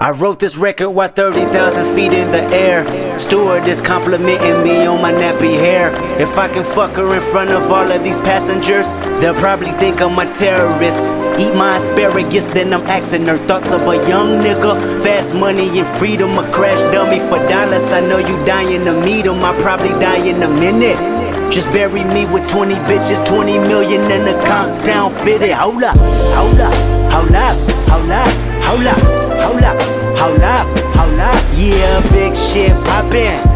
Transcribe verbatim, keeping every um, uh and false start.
I wrote this record while thirty thousand feet in the air. Steward is complimenting me on my nappy hair. If I can fuck her in front of all of these passengers, they'll probably think I'm a terrorist. Eat my asparagus, then I'm asking her thoughts of a young nigga. Fast money and freedom, a crash dummy for dollars. I know you dying to meet him, I probably die in a minute. Just bury me with twenty bitches, twenty million and a countdown fitted. Hold up, hold up, hold up, hold up, hold up, hold up, hold up, hold up. Yeah, big shit poppin'.